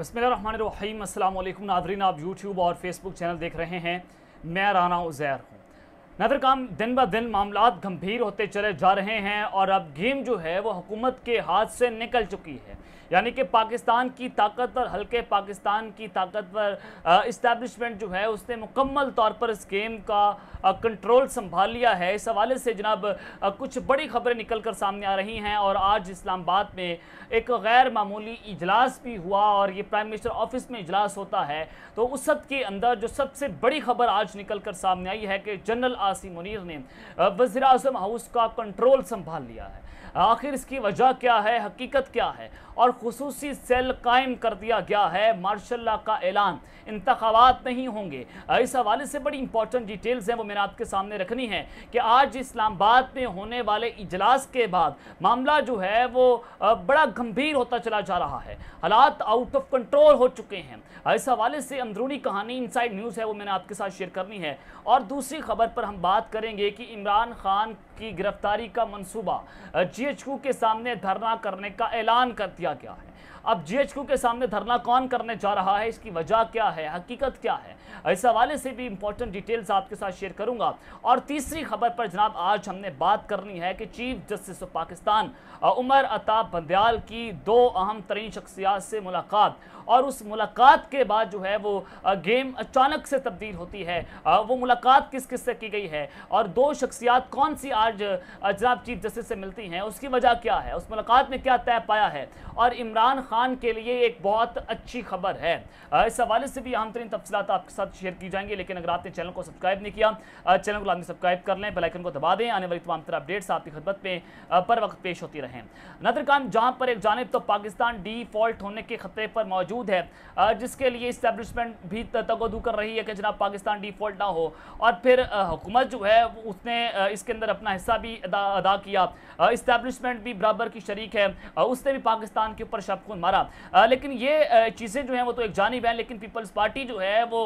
बिस्मिल्लाहिर्रहमानिर्रहीम। अस्सलाम वालेकुम नाज़रीन, आप यूट्यूब और फेसबुक चैनल देख रहे हैं। मैं राना उज़ैर हूँ। नाज़रीन, दिन ब दिन मामलात गंभीर होते चले जा रहे हैं और अब गेम जो है वो हुकूमत के हाथ से निकल चुकी है। यानी कि पाकिस्तान की ताकतवर हल्के पाकिस्तान की ताकतवर इस्टेब्लिशमेंट जो है उसने मुकम्मल तौर पर इस गेम का कंट्रोल संभाल लिया है। इस हवाले से जनाब कुछ बड़ी खबरें निकल कर सामने आ रही हैं और आज इस्लामाबाद में एक गैर मामूली इजलास भी हुआ और ये प्राइम मिनिस्टर ऑफिस में इजलास होता है। तो उस सब के अंदर जो सबसे बड़ी खबर आज निकल कर सामने आई है कि जनरल आसिम मुनीर ने वज़ीर आज़म हाउस का कंट्रोल संभाल लिया है। आखिर इसकी वजह क्या है, हकीकत क्या है, और खुसूसी सेल कायम कर दिया गया है। मार्शल लॉ का ऐलान, इंतखाबात नहीं होंगे। इस हवाले से बड़ी इंपॉर्टेंट डिटेल्स हैं वो मैंने आपके सामने रखनी है कि आज इस्लामाबाद में होने वाले इजलास के बाद मामला जो है वो बड़ा गंभीर होता चला जा रहा है। हालात आउट ऑफ कंट्रोल हो चुके हैं। इस हवाले से अंदरूनी कहानी, इनसाइड न्यूज़ है वो मैंने आपके साथ शेयर करनी है। और दूसरी खबर पर हम बात करेंगे कि इमरान खान की गिरफ्तारी का मंसूबा, GHQ के सामने धरना करने का ऐलान कर दिया गया है। अब GHQ के सामने धरना कौन करने जा रहा है, इसकी वजह क्या है, हकीकत क्या है, इस हवाले से भी इंपॉर्टेंट डिटेल्स आपके साथ शेयर करूंगा। और तीसरी खबर पर जनाब आज हमने बात करनी है कि chief justice of Pakistan Umar Ata Bandial की दो अहम तरीन शख्सियात से मुलाकात, और उस मुलाकात के बाद जो है वो गेम अचानक से तब्दील होती है। वो मुलाकात किस किस से की गई है और दो शख्सियात कौन सी आज जनाब चीफ जस्टिस से मिलती हैं, उसकी वजह क्या है, उस मुलाकात में क्या तय पाया है, और इमरान खान के लिए एक बहुत अच्छी खबर है। इस हवाले से भी अहम तरीन तफसीलात आपके साथ शेयर की जाएंगी। लेकिन अगर आपने चैनल को सब्सक्राइब नहीं किया, चैनल को लाजमी सब्सक्राइब कर लें, बेल आइकन को दबा दें। आने वाली तमाम तरह अपडेट्स आपकी खिदमत में पर वक्त पेश होती रहें। नाज़रीन, जहां पर एक जानिब तो पाकिस्तान डिफॉल्ट होने के खतरे पर मौजूद है, जिसके लिए इस्टेब्लिशमेंट भी तगोदू कर रही है कि जनाब पाकिस्तान डिफॉल्ट ना हो, और फिर हुकूमत जो है उसने इसके अंदर अपना हिस्सा भी अदा किया। इस्टेब्लिशमेंट भी बराबर की शरीक है, उसने भी पाकिस्तान के ऊपर शब खून मारा। लेकिन ये चीज़ें जो हैं वो तो एक जानिब है, लेकिन पीपल्स पार्टी जो है वो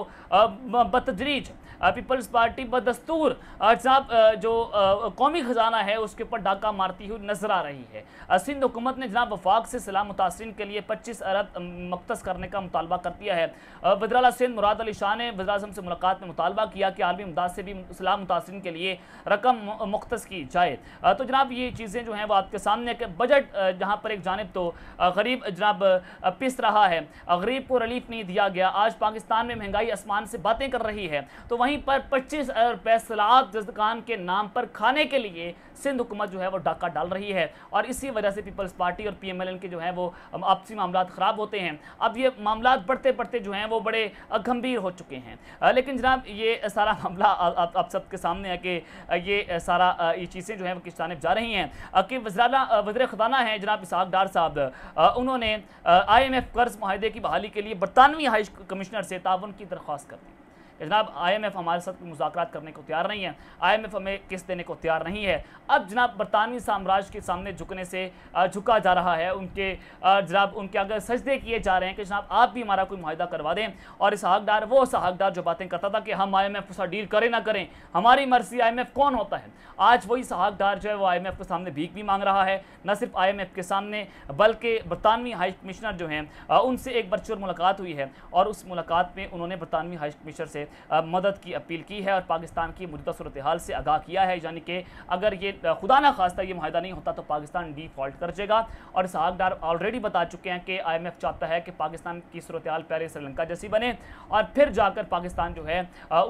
बतदरीज, पीपल्स पार्टी बदस्तूर जनाब जो कौमी ख़जाना है उसके ऊपर डाका मारती हुई नजर आ रही है। सिंध हुकूमत ने जनाब वफाक से सलाह मुतासरीन के लिए 25 अरब मख्तस करने का मुतालबा कर दिया है। वज़ीर आला सिंध मुराद अली शाह ने वज़ीर आज़म से मुलाकात में मुतालबा किया कि आलमी इमदाद से भी सलाह मुतासरीन के लिए रकम मुख्तस की जाए। तो जनाब ये चीज़ें जो हैं वो आपके सामने के बजट, जहाँ पर एक जानिब तो गरीब जनाब पिस रहा है, गरीब को रिलीफ नहीं दिया गया, आज पाकिस्तान में महंगाई आसमान से बातें कर रही है, तो वहीं पर 25 अरब रुपये सलाहत जज़्दकान के नाम पर खाने के लिए सिंध हुकूमत जो है वो डाका डाल रही है। और इसी वजह से पीपल्स पार्टी और PMLN के जो है वो आपसी मामलात ख़राब होते हैं। अब ये मामलात बढ़ते बढ़ते जो हैं वो बड़े गंभीर हो चुके हैं। लेकिन जनाब ये सारा मामला आप सबके सामने है कि ये सारा ये चीज़ें जो हैं वो किस जानिब जा रही हैं कि वज़ीर ख़ज़ाना है जनाब इसहाक डार साहब, उन्होंने IMF कर्ज माहिदे की बहाली के लिए बरतानवी हाई कमिश्नर से ताउन की दरख्वास्त कर दी। जनाब IMF हमारे साथ मुज़ाकरात करने को तैयार नहीं है, IMF हमें किस्त देने को तैयार नहीं है। अब जनाब बरतानवी साम्राज्य के सामने झुकने से झुका जा रहा है, उनके जनाब उनके अगर सजदे किए जा रहे हैं कि जनाब आप भी हमारा कोई मुआहदा करवा दें। और इसहाक डार वो इसहाक डार जो बातें करता था कि हम IMF के साथ डील करें ना करें, हमारी मर्जी, IMF कौन होता है, आज वही इसहाक डार जो है वो IMF के सामने भीख भी मांग रहा है। न सिर्फ IMF के सामने बल्कि बरतानवी हाई कमिश्नर जो हैं उनसे एक वर्चुअल मुलाकात हुई है और उस मुलाकात में उन्होंने बरतानवी हाई कमिश्नर से मदद की अपील की है और पाकिस्तान की मौजूदा सूरत हाल से आगाह किया है। यानी कि अगर ये खुदा ना खास्ता ये मुआहदा नहीं होता तो पाकिस्तान डिफॉल्ट कर जाएगा। और इसहाक डार ऑलरेडी बता चुके हैं कि IMF चाहता है कि पाकिस्तान की सूरत हाल पहले श्रीलंका जैसी बने और फिर जाकर पाकिस्तान जो है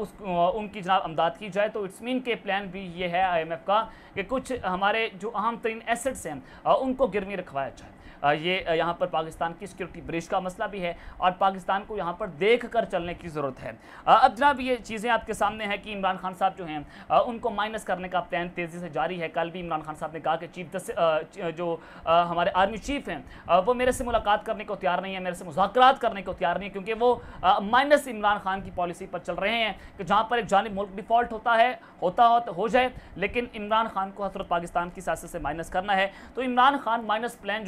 उनकी जनाब अमदाद की जाए। तो इट्स मीन के प्लान भी ये है IMF का कि कुछ हमारे जो अहम तरीन एसेट्स हैं उनको गिरवी रखवाया जाए। ये यहाँ पर पाकिस्तान की सिक्योरिटी ब्रिज का मसला भी है और पाकिस्तान को यहाँ पर देख कर चलने की ज़रूरत है। अब जनाब ये चीज़ें आपके सामने हैं कि इमरान खान साहब जो हैं उनको माइनस करने का प्लान तेज़ी से जारी है। कल भी इमरान खान साहब ने कहा कि जो हमारे आर्मी चीफ हैं वो मेरे से मुलाकात करने को तैयार नहीं है, मेरे से मुज़ाकरात करने को तैयार नहीं है, क्योंकि वो माइनस इमरान खान की पॉलिसी पर चल रहे हैं कि जहाँ पर एक जानिब मुल्क डिफ़ॉल्ट हो जाए, लेकिन इमरान खान को हसरत पाकिस्तान की सियासत से माइनस करना है। तो इमरान खान माइनस प्लान जो है वो बुरी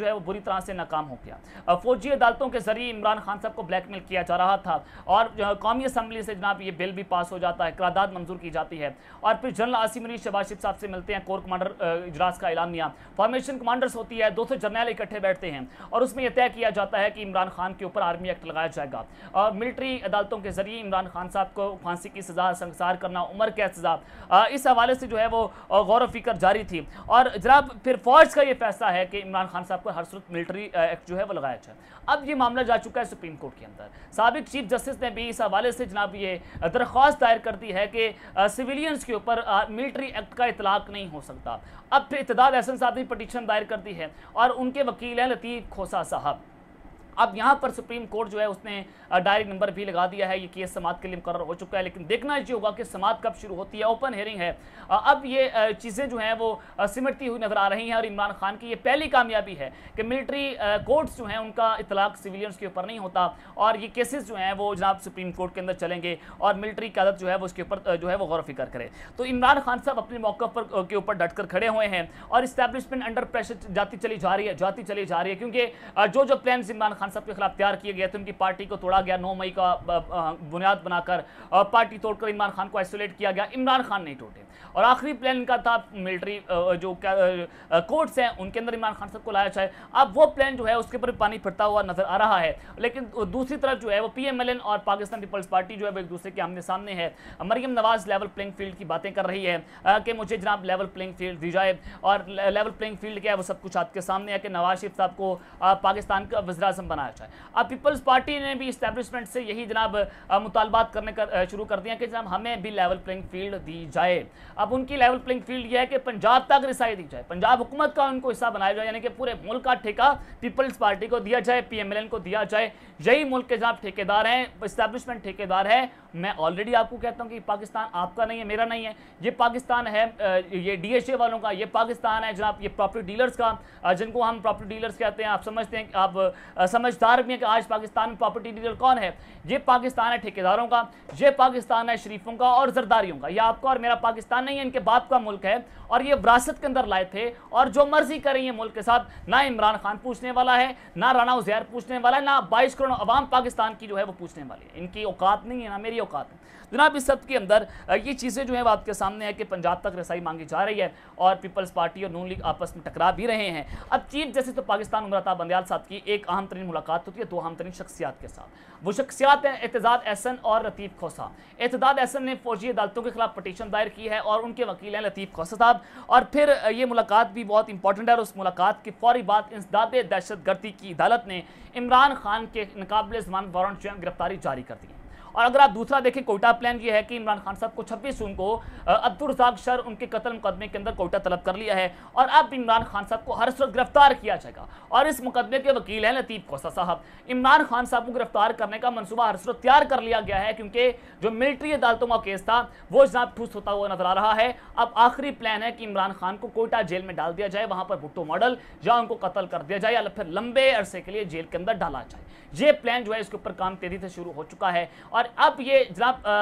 तरह से नाकाम हो गया। फौजी अदालतों के जरिए इमरान खान साहब को ब्लैकमेल किया जा रहा था और कौमी असम्बली से जनाब ये बिल भी पास हो जाता है, करारदाद मंजूर की जाती है और फिर जनरल आसिम मुनीर शहबाज शरीफ साहब से मिलते हैं, कोर कमांडर इजलास का ऐलानिया, फॉर्मेशन कमांडर्स होती है, 200 जर्नल इकट्ठे बैठते हैं और उसमें यह तय किया जाता है कि इमरान खान के ऊपर आर्मी एक्ट लगाया जाएगा और मिलिट्री अदालतों के जरिए इमरान खान साहब को फांसी की सजा, संसार करना, उम्र कैद सजा, इस हवाले से जो है वो गौर व फिक्र जारी थी। और जनाब फिर फौज का ये फैसला है कि इमरान खान साहब को हर सूरत मिलिट्री एक्ट जो है वो लगाया जाए। अब ये मामला जा चुका है सुप्रीम कोर्ट के अंदर। साबिक चीफ जस्टिस ने भी इस हवाले से जनाब ये दरख्वास्त दायर कर दी है कि सिविलियंस के ऊपर मिलिट्री एक्ट का इतलाक नहीं हो सकता। अब फिर इत्तेदाद एहसन साहब ने पटिशन दायर कर दी है और उनके वकील हैं लतीफ़ खोसा साहब। अब यहाँ पर सुप्रीम कोर्ट जो है उसने डायरेक्ट नंबर भी लगा दिया है, ये केस समाअत के लिए मुकर्रर हो चुका है, लेकिन देखना ये होगा कि समाअत कब शुरू होती है। ओपन हेयरिंग है। अब ये चीज़ें जो हैं वो सिमटती हुई नजर आ रही हैं और इमरान खान की ये पहली कामयाबी है कि मिलिट्री कोर्ट्स जो हैं उनका इतलाक सिविलियंस के ऊपर नहीं होता और ये केसेस जो हैं वो जनाब सुप्रीम कोर्ट के अंदर चलेंगे और मिलिट्री क़यादत जो है वो उसके ऊपर जो है वो गौर फिक्र करे। तो इमरान खान साहब अपने मौक़िफ़ पर के ऊपर डट कर खड़े हुए हैं और इस्टेब्लिशमेंट अंडर प्रेशर जाती चली जा रही है क्योंकि जो प्लान इमरान खान साहब के खिलाफ तैयार किए गए थे उनकी पार्टी को तोड़ा गया, 9 मई का बुनियाद बनाकर पार्टी तोड़कर इमरान खान को आइसोलेट किया गया। इमरान खान नहीं टूटे और आखिरी प्लान इनका था मिलिट्री जो कोर्ट्स हैं उनके अंदर इमरान खान साहब को लाया जाए। अब वो प्लान जो है उसके ऊपर पानी फिरता हुआ नजर आ रहा है, लेकिन दूसरी तरफ जो है वो PMLN और पाकिस्तान पीपल्स पार्टी जो है वो एक दूसरे के आमने सामने है। Maryam Nawaz level playing field की बातें कर रही है कि मुझे जनाब लेवल प्लेइंग फील्ड दी जाए और लेवल प्लेइंग फील्ड क्या है वो सब कुछ आपके सामने है कि नवाज शरीफ साहब को पाकिस्तान का वज़ीर-ए-आज़म बनाया जाए। अब पीपल्स पार्टी ने भी इस्टेब्लिशमेंट से यही जनाब मुतालबात करने का शुरू कर दिया कि जनाब हमें भी लेवल प्लेइंग फील्ड दी जाए। अब उनकी लेवल प्लेइंग फील्ड यह है कि पंजाब तक रिसाई दी जाए, पंजाब हुकूमत का उनको हिस्सा बनाया जाए, यानी कि पूरे मुल्क का ठेका पीपल्स पार्टी को दिया जाए, PMLN को दिया जाए। यही मुल्क के जनाब ठेकेदार हैं, इस्टेब्लिशमेंट ठेकेदार है। मैं ऑलरेडी आपको कहता हूँ कि पाकिस्तान आपका नहीं है, मेरा नहीं है, ये पाकिस्तान है, ये DHA वालों का, ये पाकिस्तान है जनाब, ये प्रॉपर्टी डीलर्स का, जिनको हम प्रॉपर्टी डीलर्स कहते हैं। आप समझते हैं, आप समझदार भी हैं कि आज पाकिस्तान में प्रॉपर्टी डीलर कौन है। ये पाकिस्तान है ठेकेदारों का, ये पाकिस्तान है शरीफों का और जरदारियों का। ये आपका और मेरा पाकिस्तान नहीं है, इनके बाप का मुल्क है और ये विरासत के अंदर लाए थे और जो मर्जी करें ये मुल्क के साथ। ना इमरान खान पूछने वाला है, ना राना उज़ैर पूछने वाला है, ना 22 करोड़ अवाम पाकिस्तान की जो है वो पूछने वाली है। इनकी औकात नहीं है, ना मेरी औकात है जनाब। इस सब के अंदर ये चीज़ें जो है वो आपके सामने है कि पंजाब तक रसाई मांगी जा रही है और पीपल्स पार्टी और नून लीग आपस में टकरा भी रहे हैं। अब चीफ जस्टिस तो पाकिस्तान उमर अता बंदयाल साहब की एक अहम तरीन मुलाकात होती है 2 अहम तरीन शख्सियात के साथ। वो शख्सियात हैं इत्तेदाद एहसन और लतीफ़ खोसा। इत्तेदाद एहसन ने फौजी अदालतों के खिलाफ पटिशन दायर की है और उनके वकील हैं लतीफ़ खोसा साहब। और फिर ये मुलाकात भी बहुत इंपॉर्टेंट है और उस मुलाकात की फौरी बाद इंसदाद दहशतगर्दी की अदालत ने इमरान खान के नाकाबिल ज़मानत वारंट गिरफ्तारी जारी कर दी है। और अगर आप दूसरा देखें कोयटा प्लान ये है कि इमरान खान साहब को 26 जून को अब्दुल रज़ाक शर उनके कत्ल मुकदमे के अंदर कोयटा तलब कर लिया है और अब इमरान खान साहब को हर सूरत गिरफ्तार किया जाएगा और इस मुकदमे के वकील हैं लतीफ़ खोसा साहब। इमरान खान साहब को गिरफ्तार करने का मनसूबा हर सूरत तैयार कर लिया गया है क्योंकि जो मिलिट्री अदालतों का केस था वो जनाब ठूस होता हुआ नजर आ रहा है। अब आखिरी प्लान है कि इमरान खान को कोयटा जेल में डाल दिया जाए, वहां पर भुट्टो मॉडल जहां उनको कत्ल कर दिया जाए या फिर लंबे अरसे के लिए जेल के अंदर डाला जाए। ये प्लान जो है इसके ऊपर काम तेजी से शुरू हो चुका है और अब ये जनाब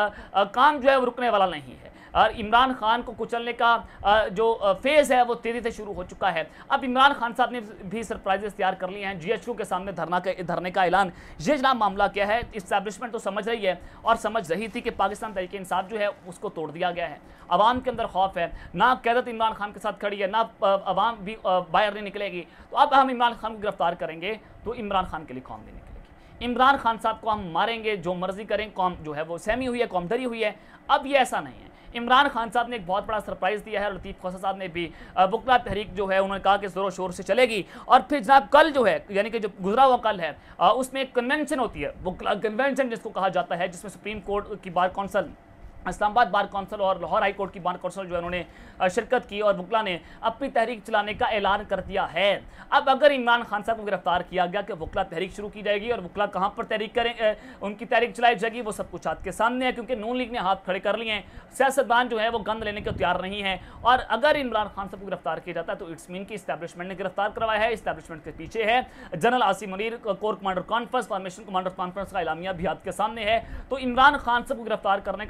काम जो है वो रुकने वाला नहीं है और इमरान खान को कुचलने का जो फेज़ है वो तेज़ी से शुरू हो चुका है। अब इमरान खान साहब ने भी सरप्राइजेस तैयार कर लिए हैं, GHQ के सामने धरने का ऐलान। ये जनाब मामला क्या है, इस्टेब्लिशमेंट तो समझ रही है और समझ रही थी कि पाकिस्तान तहरीक इंसाफ जो है उसको तोड़ दिया गया है। अवाम के अंदर खौफ है, ना क़यादत इमरान खान के साथ खड़ी है, ना अवाम भी बाहर नहीं निकलेगी। तो अब हम इमरान खान को गिरफ्तार करेंगे तो इमरान खान के लिए कौम नहीं निकलेगी। इमरान खान साहब को हम मारेंगे, जो मर्जी करें, कौम जो है वो सहमी हुई है, कौम डरी हुई है। अब ये ऐसा नहीं है। इमरान खान साहब ने एक बहुत बड़ा सरप्राइज़ दिया है और लतीफ़ खोसा साहब ने भी वकला तहरीक जो है उन्होंने कहा कि ज़ोरों शोर से चलेगी। और फिर जनाब कल जो है यानी कि जो गुजरा हुआ कल है उसमें एक कन्वेंशन होती है, वकला कन्वेंशन जिसको कहा जाता है, जिसमें सुप्रीम कोर्ट की bar council, Islamabad bar council और लाहौर हाई कोर्ट की बार कौंसिल जो है उन्होंने शिरकत की और वकला ने अपनी तहरीक चलाने का ऐलान कर दिया है। अब अगर इमरान खान साहब को गिरफ्तार किया गया कि वकला तहरीक शुरू की जाएगी और वकला कहाँ पर तहरीक करें, उनकी तहरीक चलाई जाएगी, वो सब कुछ आपके सामने है क्योंकि नून लीग ने हाथ खड़े कर लिए हैं। सियासतदान जो है वो गंद लेने को तैयार नहीं है और अगर इमरान खान साहब को गिरफ्तार किया जाता है तो इट्स मीन की इस्टेब्लिशमेंट ने गिरफ्तार करवाया है। इस्टेब्लिशमेंट के पीछे है general Asim Munir, corps commander conference, formation commander conference का एलामिया भी आपके सामने है। तो इमरान खान साहब को गिरफ्तार करने का एक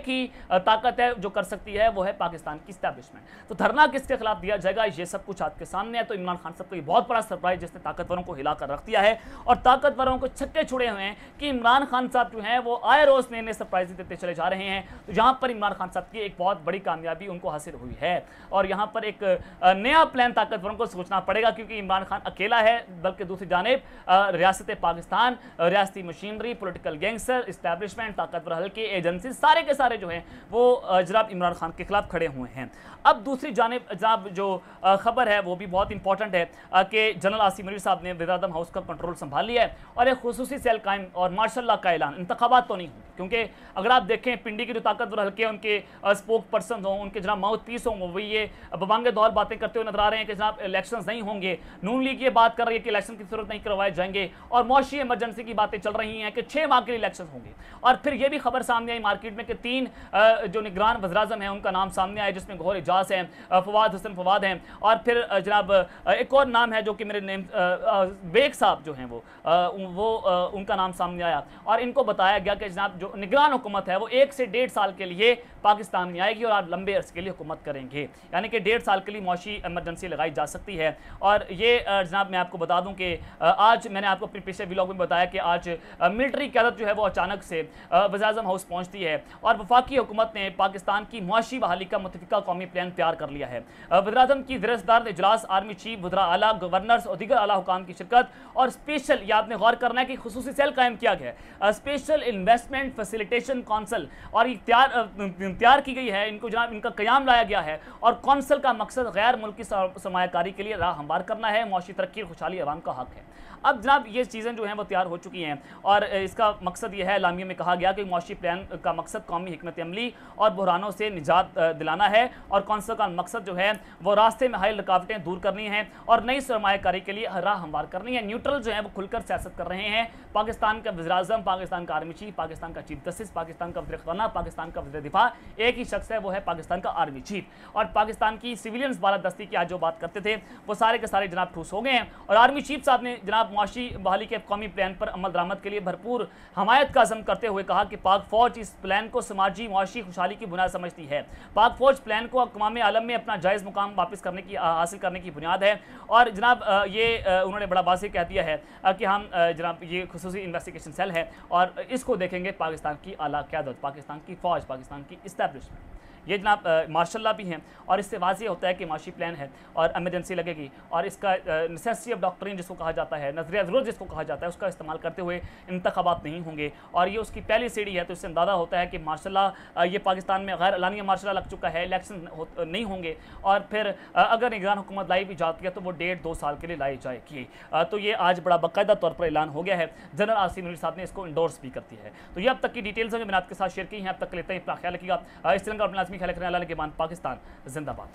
एक ही ताकत है जो कर सकती है, वो है पाकिस्तान की इस्टेब्लिशमेंट। तो धरना किसके खिलाफ दिया जाएगा, ये सब कुछ आपके सामने है। तो इमरान खान साहब को ये बहुत बड़ा सरप्राइज जिसने ताकतवरों को हिलाकर रख दिया है, और ताकतवरों को छक्के छुड़े हुए हैं कि इमरान खान साहब जो हैं वो आए रोज नए नए सरप्राइज देते चले जा रहे हैं। तो यहाँ पर इमरान खान साहब की एक बहुत बड़ी कामयाबी उनको हासिल हुई है, और यहाँ पर एक नया प्लान ताकतवरों को सोचना पड़ेगा, क्योंकि इमरान खान अकेला है, बल्कि दूसरी जानिब रियासत पाकिस्तान, रियासती मशीनरी, पॉलिटिकल गैंगस्टर, इस्टेब्लिशमेंट, ताकतवर हल्के, एजेंसी, सारे के सारे जो हैं वो जनाब इमरान खान के खिलाफ खड़े हुए हैं। अब दूसरी जानिब जनाब जो खबर है वो भी बहुत इंपॉर्टेंट है कि जनरल आसिम मुनीर साहब ने वज़ीर-ए-आज़म हाउस का कंट्रोल संभाल लिया है, और एक खुसूसी सेल कायम और मार्शल लॉ का ऐलान। इंतखाबात तो नहीं होंगे, क्योंकि अगर आप देखें पिंडी के जो ताकतवर हल्के हैं उनके स्पोक पर्सन हों, उनके जनाब माउथ पीस हों, वो ये बबांगे दौर बातें करते हुए नजर आ रहे हैं कि जनाब इलेक्शन नहीं होंगे। नून लीग ये बात कर रही है कि इलेक्शन की जरूरत नहीं करवाए जाएंगे, और मौशी इमरजेंसी की बातें चल रही हैं कि 6 माह के लिए इलेक्शन होंगे। और फिर ये भी खबर सामने आई मार्केट में कि 3 जो निगरान वज़ीर-ए-आज़म हैं उनका नाम सामने आया, जिसमें गौहर एजाज हैं, फवाद हुसैन फवाद हैं, और फिर जनाब एक और नाम है जो कि मेरे नेम बेग साहब जो हैं वो उनका नाम सामने आया, और इनको बताया गया कि जनाब जो निगरान हुकूमत है वो 1 से 1.5 साल के लिए पाकिस्तान में आएगी, और आप लंबे अर्से के लिए हुकूमत करेंगे, यानी कि 1.5 साल के लिए मौशी इमरजेंसी लगाई जा सकती है। और ये जनाब मैं आपको बता दूं कि आज मैंने आपको अपने पिछले व्लॉग में बताया कि आज मिलिट्री क़यादत जो है वो अचानक से वज़ीर-ए-आज़म हाउस पहुंचती है, और वफाकी हुकूमत ने पाकिस्तान की मुआशी बहाली का मुतफ़िका कौमी प्लान तैयार कर लिया है। वज़ीर-ए-आज़म की ज़ेर-ए-सदारत इजलास, आर्मी चीफ, वज़ीर आला, गवर्नर्स और दीगर आला हुकाम की शिरकत, और स्पेशल, ये आपने गौर करना है कि खुसूसी सेल कायम किया गया है, स्पेशल इन्वेस्टमेंट फैसिलिटेशन काउंसिल, और ये तैयार की गई है, इनको जनाब इनका क़याम लाया गया है, और काउंसिल का मकसद गैर मुल्की सरमायाकारी के लिए राह हमवार करना है, मौशी तरक्की और खुशहाली अवाम का हक है। अब जनाब ये चीज़ें जो हैं वो तैयार हो चुकी हैं, और इसका मकसद ये है, लामिया में कहा गया कि मौशी प्लान का मकसद कौमी हिकमत अमली और बहरानों से निजात दिलाना है, और काउंसिल का मकसद जो है वो रास्ते में हायल रुकावटें दूर करनी है, और नई सरमायाकारी के लिए राह हमवार करनी है। न्यूट्रल जो है वो खुलकर सियासत कर रहे हैं। पाकिस्तान का वज़ीर-ए-आज़म, पाकिस्तान का आर्मी चीफ, पाकिस्तान का चीफ जस्टिस, पाकिस्तान का वज़ीर ख़ज़ाना, पाकिस्तान का वज़ीर दिफा, एक ही शख्स है, वो है पाकिस्तान का आर्मी चीफ। और पाकिस्तान की सिविलियंस बालादस्ती की आज जो बात करते थे वो सारे के सारे जनाब ठूस हो गए हैं, और आर्मी चीफ साहब ने जनाब मुआशी बहाली के कौमी प्लान पर अमल दरामद के लिए भरपूर हमायत का अज़म करते हुए कहा कि पाक फौज इस प्लान को समाजी मुआशी खुशहाली की बुनियाद समझती है। पाक फौज प्लान को अक़वाम आलम में अपना जायज़ मुकाम वापस करने की हासिल करने की बुनियाद है। और जनाब ये उन्होंने बड़ा वाज़ेह कह दिया है कि हम जनाब ये खुसूसी इन्वेस्टिगेशन सेल है, और इसको देखेंगे पाकिस्तान की आला क़यादत, पाकिस्तान की फ़ौज, पाकिस्तान की इस्टेब्लिशमेंट। ये जनाब मार्शल लॉ भी हैं, और इससे वाज़ेह होता है कि माशी प्लान है और एमरजेंसी लगेगी, और इसका नेसेसिटी ऑफ डॉक्ट्रिन जिसको कहा जाता है, नज़रिया ज़रूरत जिसको कहा जाता है, उसका इस्तेमाल करते हुए इंतखाबात नहीं होंगे, और ये उसकी पहली सीढ़ी है। तो इससे अंदाज़ा होता है कि मार्शल लॉ ये पाकिस्तान में गैर एलानिया मार्शल लॉ लग चुका है, इलेक्शन नहीं होंगे, और फिर अगर निगरान हुकूमत लाई भी जाती है तो वो 1.5-2 साल के लिए लाई जाएगी। तो ये आज बड़ा बाकायदा तौर पर ऐलान हो गया है, जनरल आसिम मुनीर साहब ने इसको इंडोर्स भी करती है। तो ये अब तक की डिटेल्स हैं जो मैंने आपके साथ शेयर की हैं। अब तक लेते हैं, अपना ख्याल रखिएगा। इस तरह का अपना लाजमी ख्याल रखने वाला के बाद पाकिस्तान जिंदाबाद।